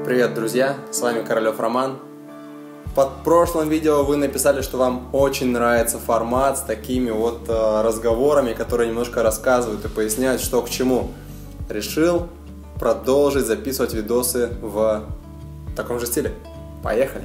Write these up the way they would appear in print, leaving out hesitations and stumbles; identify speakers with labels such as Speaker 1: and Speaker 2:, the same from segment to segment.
Speaker 1: Привет, друзья! С вами Королев Роман. Под прошлым видео вы написали, что вам очень нравится формат с такими вот разговорами, которые немножко рассказывают и поясняют, что к чему. Решил продолжить записывать видосы в таком же стиле. Поехали!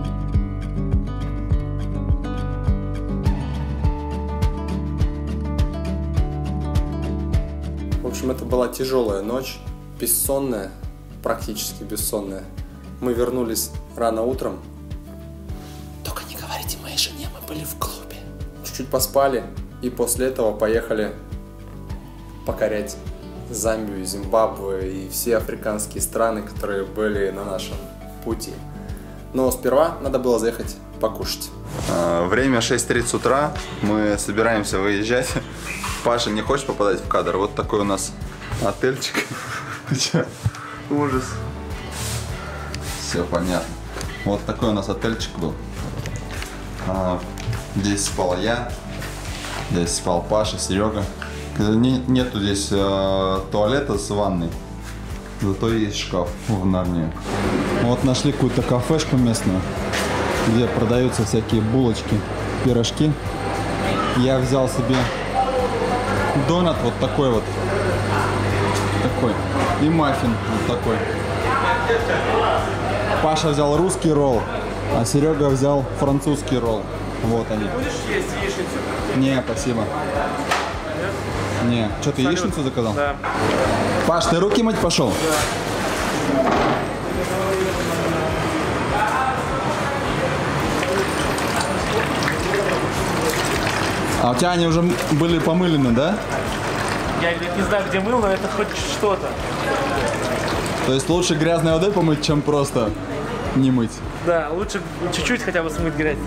Speaker 1: В общем, это была тяжелая ночь, бессонная, практически бессонная. Мы вернулись рано утром. Только не говорите моей жене, мы были в клубе. Чуть-чуть поспали и после этого поехали покорять Замбию, Зимбабве и все африканские страны, которые были на нашем пути. Но сперва надо было заехать покушать.
Speaker 2: Время 6:30 утра, мы собираемся выезжать. Паша не хочет попадать в кадр. Вот такой у нас отельчик. Ужас. Все понятно. Вот такой у нас отельчик был. Здесь спал я, здесь спал Паша, Серега. Нету здесь туалета с ванной, зато есть шкаф в Нарнии. Вот нашли какую-то кафешку местную, где продаются всякие булочки, пирожки. Я взял себе донат вот такой вот. И маффин вот такой. Паша взял русский ролл, а Серега взял французский ролл. Вот они.
Speaker 3: Будешь есть яичницу?
Speaker 2: Не, спасибо. Не, что ты яичницу заказал?
Speaker 3: Да.
Speaker 2: Паш, ты руки мыть пошел?
Speaker 3: Да.
Speaker 2: А у тебя они уже были помылены, да?
Speaker 3: Я не знаю, где мыл, но это хоть что-то.
Speaker 2: То есть лучше грязной водой помыть, чем просто не мыть?
Speaker 3: Да, лучше чуть-чуть хотя бы смыть грязь.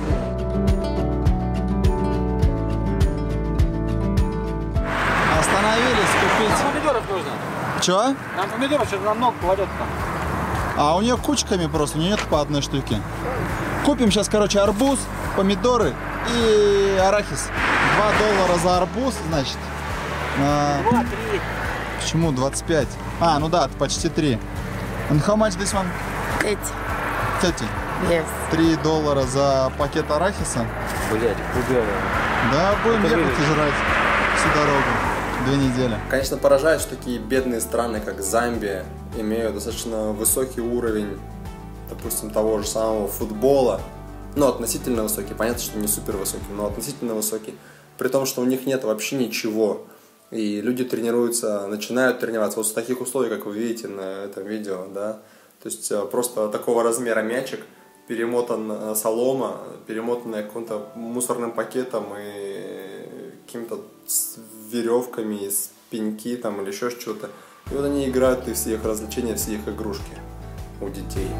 Speaker 2: Остановились купить.
Speaker 4: Помидоров нужно.
Speaker 2: Чего?
Speaker 4: Нам помидоров что-то намного кладет там.
Speaker 2: А у нее кучками просто, у нее нет по одной штуке. Купим сейчас, короче, арбуз, помидоры и арахис. $2 за арбуз, значит.
Speaker 4: 2-3.
Speaker 2: Почему 25? А, ну да, почти 3. And how much this one?
Speaker 5: 30.
Speaker 2: 30.
Speaker 5: Yes.
Speaker 2: $3 за пакет арахиса.
Speaker 4: Блять, куда?
Speaker 2: Да, будем ехать и жрать всю дорогу. 2 недели.
Speaker 1: Конечно, поражает, что такие бедные страны, как Замбия, имеют достаточно высокий уровень, допустим, того же самого футбола. Ну, относительно высокий. Понятно, что не супер высокий, но относительно высокий. При том, что у них нет вообще ничего. И люди тренируются, начинают тренироваться вот в таких условиях, как вы видите на этом видео, да. То есть просто такого размера мячик, перемотан солома, перемотанная каким-то мусорным пакетом и какими-то веревками из пеньки там или еще что-то. И вот они играют, и все их развлечения, все их игрушки у детей.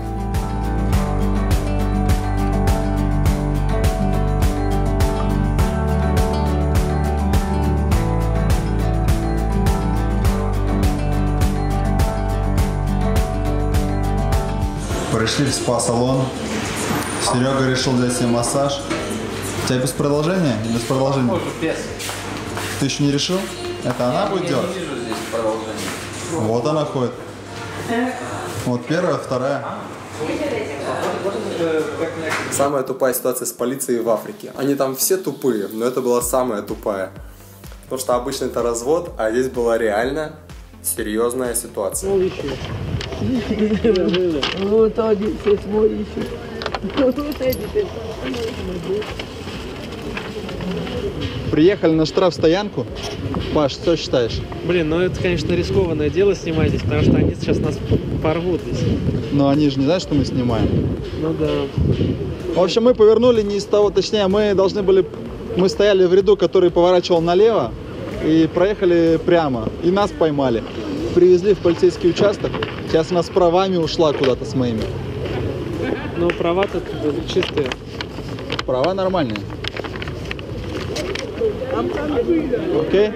Speaker 2: Пришли в спа-салон. Серега решил взять себе массаж. У тебя без продолжения? Без продолжения?
Speaker 4: Без.
Speaker 2: Ты еще не решил? Это она будет делать?
Speaker 4: Я не вижу здесь продолжения.
Speaker 2: Вот она ходит. Вот первая, вторая.
Speaker 1: Самая тупая ситуация с полицией в Африке. Они там все тупые, но это была самая тупая. Потому что обычно это развод, а здесь была реально серьезная ситуация.
Speaker 5: Вот один здесь мой еще.
Speaker 2: Приехали на штрафстоянку. Паш, что считаешь?
Speaker 3: Блин, ну это, конечно, рискованное дело снимать здесь, потому что они сейчас нас порвут здесь.
Speaker 2: Но они же не знают, что мы снимаем.
Speaker 3: Ну да.
Speaker 2: В общем, мы повернули не из того, точнее, мы стояли в ряду, который поворачивал налево, и проехали прямо, и нас поймали. Привезли в полицейский участок, сейчас она с правами ушла куда-то с моими.
Speaker 3: Ну права-то чистые.
Speaker 2: Права нормальные. Окей?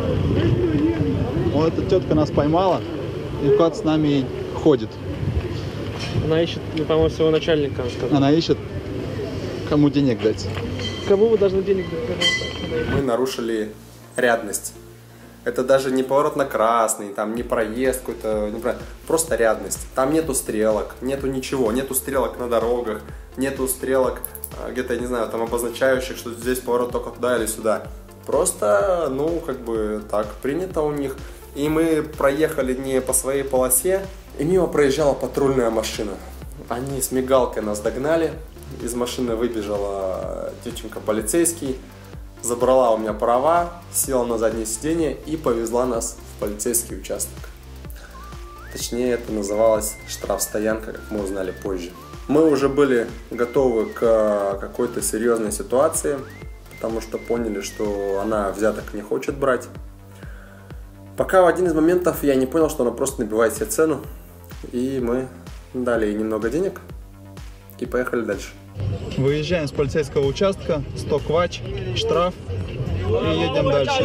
Speaker 2: Вот эта тетка нас поймала, и куда-то с нами ходит.
Speaker 3: Она ищет, по-моему, своего начальника.
Speaker 2: Она ищет, кому денег дать.
Speaker 3: Кому вы должны денег дать?
Speaker 1: Мы нарушили рядность. Это даже не поворот на красный, там не проезд какой-то, просто рядность. Там нету стрелок, нету ничего, нету стрелок на дорогах, нету стрелок где-то, я не знаю, там обозначающих, что здесь поворот только туда или сюда. Просто, ну, как бы так принято у них. И мы проехали не по своей полосе, и мимо проезжала патрульная машина. Они с мигалкой нас догнали, из машины выбежала девчонка полицейский, забрала у меня права, села на заднее сиденье и повезла нас в полицейский участок. Точнее, это называлось штрафстоянка, как мы узнали позже. Мы уже были готовы к какой-то серьезной ситуации, потому что поняли, что она взяток не хочет брать. Пока в один из моментов я не понял, что она просто набивает себе цену, и мы дали ей немного денег и поехали дальше.
Speaker 2: Выезжаем с полицейского участка, 100 квач, штраф и едем дальше.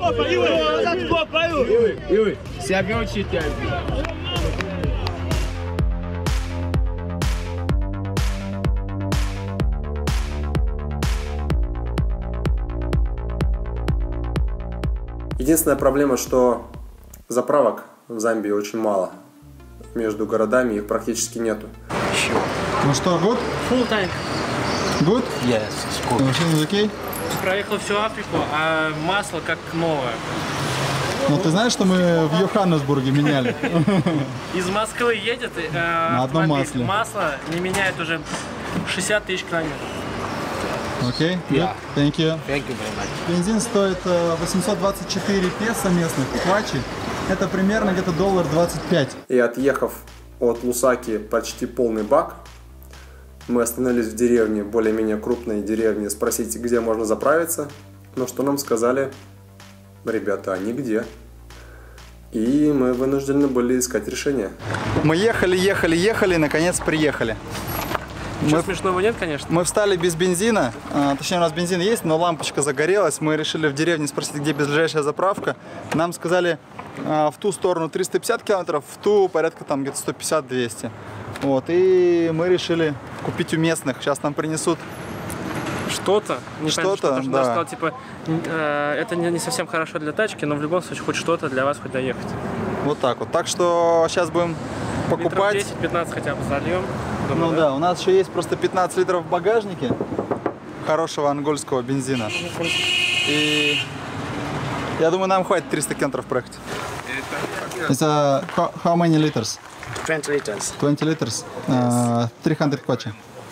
Speaker 1: Единственная проблема, что заправок в Замбии очень мало. Между городами их практически нету.
Speaker 2: Ну что, good?
Speaker 3: Full tank.
Speaker 2: Good?
Speaker 4: Yes, it's good.
Speaker 2: Машина окей?
Speaker 3: Проехал всю Африку, а масло как новое.
Speaker 2: Ну ты знаешь, что мы в Йоханнесбурге меняли?
Speaker 3: Из Москвы едет,
Speaker 2: На одном масле.
Speaker 3: Масло не меняет уже 60 тысяч километров.
Speaker 2: Окей, good. Thank you.
Speaker 4: Thank you very much.
Speaker 2: Бензин стоит 824 песо местных квачи. Это примерно где-то $25.
Speaker 1: И отъехав от Лусаки почти полный бак, мы остановились в деревне, более-менее крупной деревне, спросить, где можно заправиться. Но что нам сказали? Ребята, а нигде. И мы вынуждены были искать решение.
Speaker 2: Мы ехали, наконец приехали.
Speaker 3: Ничего смешного нет, конечно.
Speaker 2: Мы встали без бензина, точнее у нас бензин есть, но лампочка загорелась. Мы решили в деревне спросить, где ближайшая заправка. Нам сказали в ту сторону 350 километров, в ту порядка там где-то 150-200. Вот, и мы решили купить у местных. Сейчас нам принесут
Speaker 3: что-то.
Speaker 2: Что-то, да.
Speaker 3: Я сказал, типа, это не совсем хорошо для тачки, но в любом случае хоть что-то для вас хоть доехать.
Speaker 2: Вот так вот. Так что сейчас будем покупать.
Speaker 3: 10-15 хотя бы зальем.
Speaker 2: Думаю, ну да, у нас еще есть просто 15 литров в багажнике хорошего ангольского бензина. И я думаю, нам хватит 300 километров проехать. Это how many liters?
Speaker 5: 20 liters.
Speaker 2: 20 liters. 300 квачи.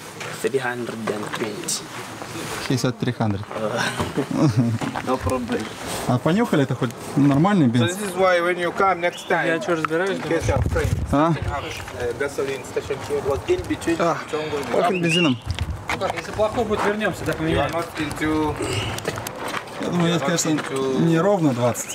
Speaker 5: 320.
Speaker 2: He said 300.
Speaker 5: No problem.
Speaker 2: А понюхали это хоть нормальный бензин?
Speaker 6: This is why when you come next time,
Speaker 3: Я что разбираюсь?
Speaker 6: in case your friend
Speaker 2: А?
Speaker 6: gasoline station here was in between jungle.
Speaker 2: Пахнет бензином.
Speaker 4: Ну как, если плохой будет, вернемся, да,
Speaker 6: You are
Speaker 4: поменяем.
Speaker 6: not into
Speaker 2: Я думаю, есть, конечно, не ровно 20.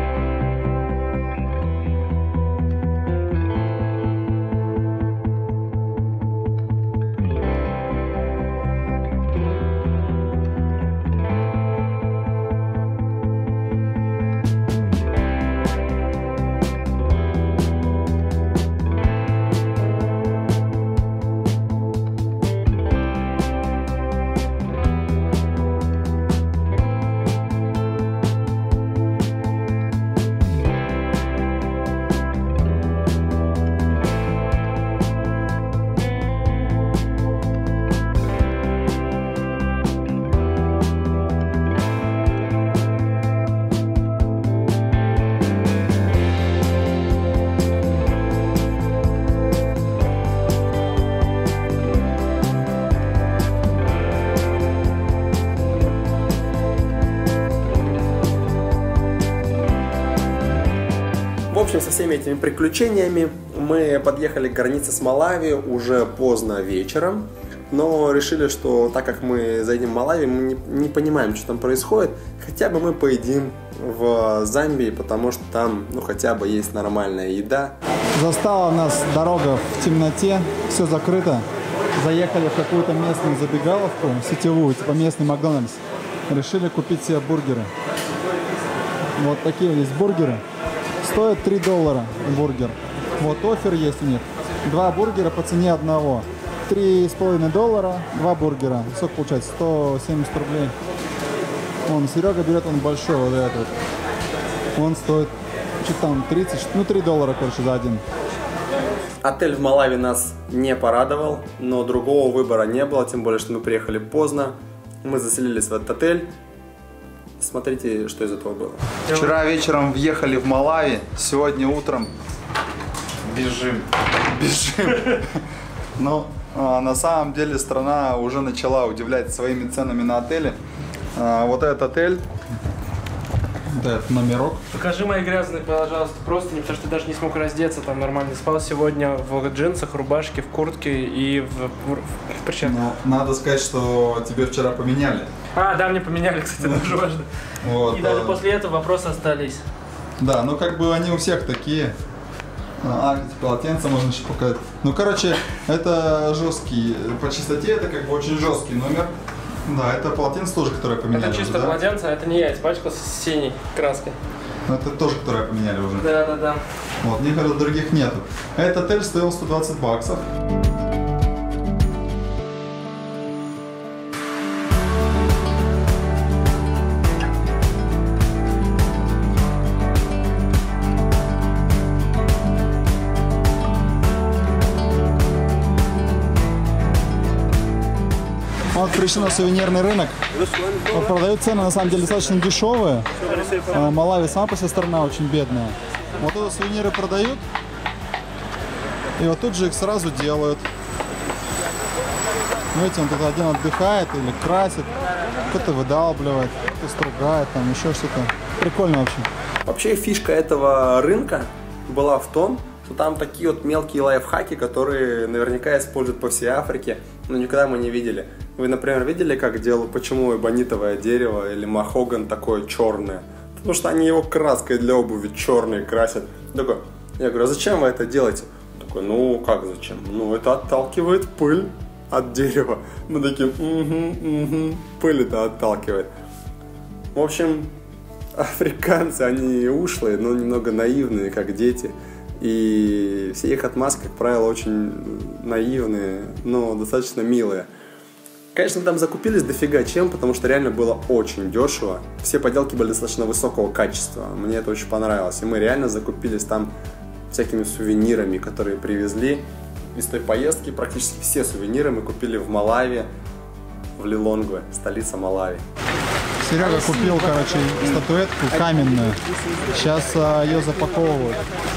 Speaker 1: В общем, со всеми этими приключениями мы подъехали к границе с Малави уже поздно вечером, но решили, что так как мы заедем в Малави, мы не понимаем, что там происходит, хотя бы мы поедим в Замбии, потому что там, ну, хотя бы есть нормальная еда.
Speaker 2: Застала нас дорога в темноте, все закрыто. Заехали в какую-то местную забегаловку, сетевую, типа местный Макдональдс. Решили купить себе бургеры. Вот такие есть бургеры. Стоит $3 бургер. Вот оффер есть у них. 2 бургера по цене одного. $3,5, 2 бургера. Сколько получается? 170 рублей. Вон, Серега берет он большой вот этот. Он стоит, что там, 30, ну $3, короче, за один.
Speaker 1: Отель в Малави нас не порадовал, но другого выбора не было, тем более, что мы приехали поздно. Мы заселились в этот отель. Смотрите, что из этого было.
Speaker 2: Вчера вечером въехали в Малави, сегодня утром бежим. Но на самом деле страна уже начала удивлять своими ценами на отели. Вот этот отель, этот номерок.
Speaker 3: Покажи мои грязные, пожалуйста, простыни, потому что ты даже не смог раздеться, там нормально спал сегодня в джинсах, рубашке, в куртке и в перчатках.
Speaker 2: Но надо сказать, что тебе вчера поменяли.
Speaker 3: А, да, мне поменяли, кстати, тоже важно.
Speaker 2: Вот,
Speaker 3: И даже после этого вопросы остались.
Speaker 2: Да, ну как бы они у всех такие. Эти полотенца можно еще показать. Ну, короче, это жесткий, по чистоте это как бы очень жесткий номер. Да, это полотенце тоже, которое поменяли.
Speaker 3: Это чисто
Speaker 2: уже, да?
Speaker 3: полотенце, а это не я испачкался с синей краской.
Speaker 2: Ну, это тоже, которое поменяли уже.
Speaker 3: Да.
Speaker 2: Вот, некоторых других нету. Этот отель стоил $120. Вот пришли на сувенирный рынок. Вот продают цены на самом деле достаточно дешевые. Малави сама по себе страна очень бедная. Вот это сувениры продают. И вот тут же их сразу делают. Видите, он тут один отдыхает или красит, кто-то выдалбливает, кто-то стругает, там еще что-то. Прикольно вообще.
Speaker 1: Вообще фишка этого рынка была в том, что там такие вот мелкие лайфхаки, которые наверняка используют по всей Африке, но никогда мы не видели. Вы, например, видели, как делают, почему эбонитовое дерево или махоган такое черное? Потому что они его краской для обуви черной красят. Такой, я говорю, а зачем вы это делаете? Такой, ну как зачем? Ну это отталкивает пыль от дерева. Мы такие, пыль это отталкивает. В общем, африканцы, они ушлые, но немного наивные, как дети. И все их отмазки, как правило, очень наивные, но достаточно милые. Конечно, там закупились дофига чем, потому что реально было очень дешево. Все поделки были достаточно высокого качества. Мне это очень понравилось. И мы реально закупились там всякими сувенирами, которые привезли. Из той поездки практически все сувениры мы купили в Малави, в Лилонгве, столица Малави.
Speaker 2: Серега купил, короче, статуэтку каменную. Сейчас ее запаковывают.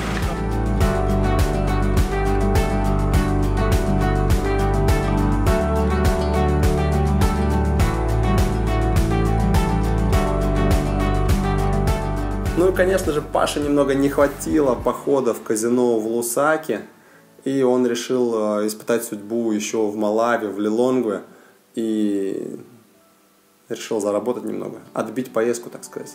Speaker 1: Ну и, конечно же, Паше немного не хватило похода в казино в Лусаке, и он решил испытать судьбу еще в Малави, в Лилонгве, и решил заработать немного, отбить поездку, так сказать.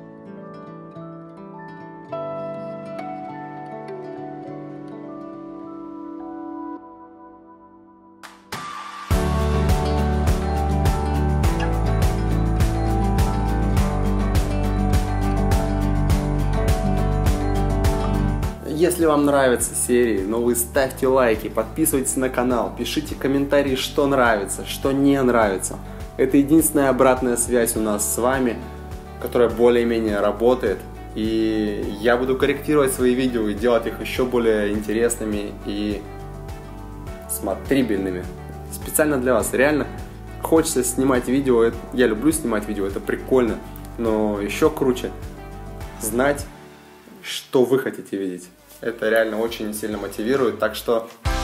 Speaker 1: Если вам нравятся серии, но вы ставьте лайки, подписывайтесь на канал, пишите комментарии, что нравится, что не нравится. Это единственная обратная связь у нас с вами, которая более-менее работает. И я буду корректировать свои видео и делать их еще более интересными и смотрибельными. Специально для вас. Реально хочется снимать видео. Я люблю снимать видео, это прикольно. Но еще круче знать, что вы хотите видеть. Это реально очень сильно мотивирует. Так что